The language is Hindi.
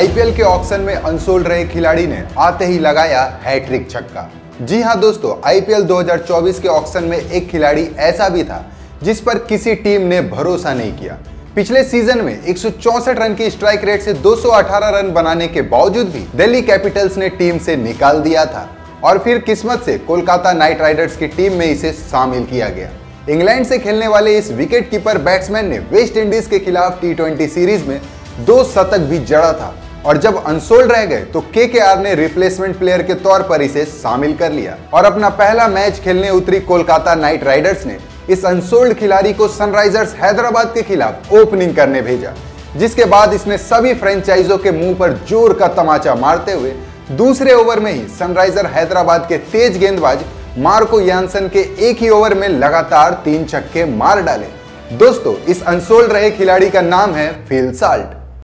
आईपीएल के ऑक्शन में अनसोल्ड रहे खिलाड़ी ने आते ही लगाया हैट्रिक छक्का। जी हां दोस्तों, आईपीएल 2024 के ऑक्शन में एक खिलाड़ी ऐसा भी था जिस पर किसी टीम ने भरोसा नहीं किया। पिछले सीजन में 164 रन की स्ट्राइक रेट से 218 रन बनाने के बावजूद भी दिल्ली कैपिटल्स ने टीम से निकाल दिया था और फिर किस्मत से कोलकाता नाइट राइडर्स की टीम में इसे शामिल किया गया। इंग्लैंड से खेलने वाले इस विकेट कीपर बैट्समैन ने वेस्ट इंडीज के खिलाफ T20 सीरीज में 2 शतक भी जड़ा था और जब अनसोल्ड रह गए तो केकेआर ने रिप्लेसमेंट प्लेयर के तौर पर इसे शामिल कर लिया और अपना पहला मैच खेलने उतरी कोलकाता नाइट राइडर्स ने इस अनसोल्ड खिलाड़ी को सनराइजर्स हैदराबाद के खिलाफ ओपनिंग करने भेजा, जिसके बाद इसने सभी फ्रेंचाइजों के मुंह पर जोर का तमाचा मारते हुए दूसरे ओवर में ही सनराइजर हैदराबाद के तेज गेंदबाज मार्को यानसन के एक ही ओवर में लगातार 3 छक्के मार डाले। दोस्तों, इस अनसोल्ड रहे खिलाड़ी का नाम है फिल साल्ट।